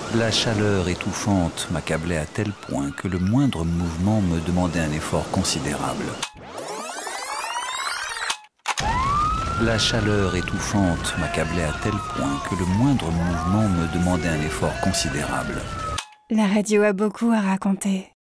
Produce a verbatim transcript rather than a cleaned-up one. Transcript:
La chaleur étouffante m'accablait à tel point que le moindre mouvement me demandait un effort considérable. La chaleur étouffante m'accablait à tel point que le moindre mouvement me demandait un effort considérable. La radio a beaucoup à raconter.